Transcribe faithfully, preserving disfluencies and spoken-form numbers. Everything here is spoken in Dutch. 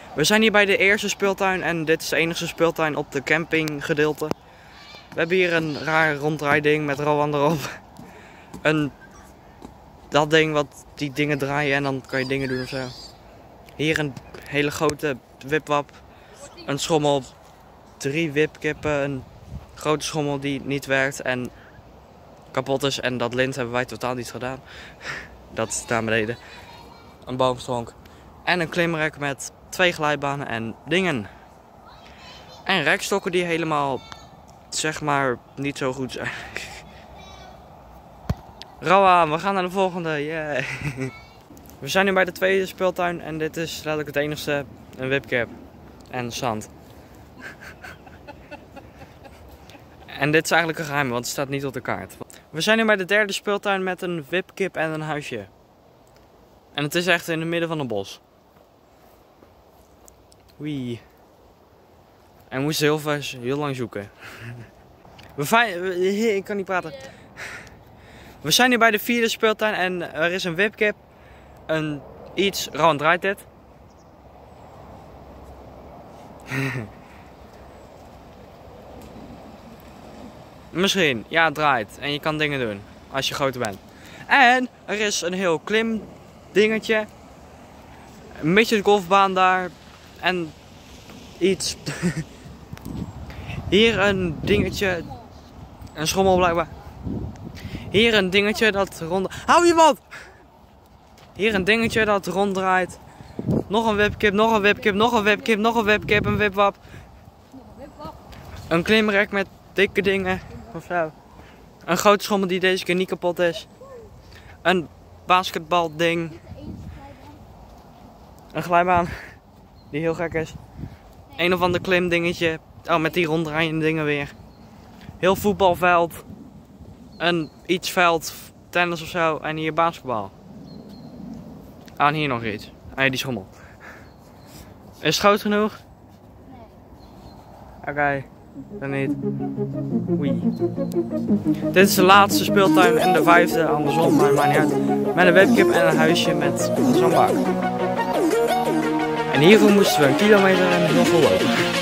We zijn hier bij de eerste speeltuin en dit is de enige speeltuin op de campinggedeelte. We hebben hier een raar ronddraaiding met Rowan erop. Een, dat ding wat die dingen draaien en dan kan je dingen doen ofzo. Hier een hele grote wipwap. Een schommel, drie wipkippen, een grote schommel die niet werkt en kapot is. En dat lint hebben wij totaal niet gedaan. Dat is daar beneden. Een boomstronk. En een klimrek met twee glijbanen en dingen. En rekstokken die helemaal, zeg maar, niet zo goed zijn. Rowan, we gaan naar de volgende. Yeah. We zijn nu bij de tweede speeltuin en dit is letterlijk het enigste. Een wipkip. En zand. En dit is eigenlijk een geheim, want het staat niet op de kaart. We zijn nu bij de derde speeltuin met een wipkip en een huisje. En het is echt in het midden van een bos. Wee. En we moesten heel, veel, heel lang zoeken. We we, ik kan niet praten. We zijn nu bij de vierde speeltuin en er is een wipkip. Een iets. Rowan, draait dit? Misschien. Ja, het draait. En je kan dingen doen. Als je groter bent. En er is een heel klim dingetje. Een beetje de golfbaan daar. En iets. Hier een dingetje. Een schommel blijkbaar. Hier een dingetje dat rond... Hou je wat! Hier een dingetje dat ronddraait. Nog een wipkip, nog een wipkip, nog een wipkip, nog een wipkip, een wipwap. Een klimrek met dikke dingen. Of zo. Een grote schommel die deze keer niet kapot is. Een basketbalding. Een glijbaan. Die heel gek is. Een of ander klimdingetje. Oh, met die ronddraaiende dingen weer. Heel voetbalveld. Een iets veld. Tennis of zo. En hier basketbal. Ah, en hier nog iets. Ah, die schommel. Is het groot genoeg? Nee. Oké. Okay. Dan niet. Oei. Dit is de laatste speeltuin en de vijfde andersom, maar maakt niet uit. Met een wipkip en een huisje met een zandbak. En hiervoor moesten we een kilometer en heel veel lopen.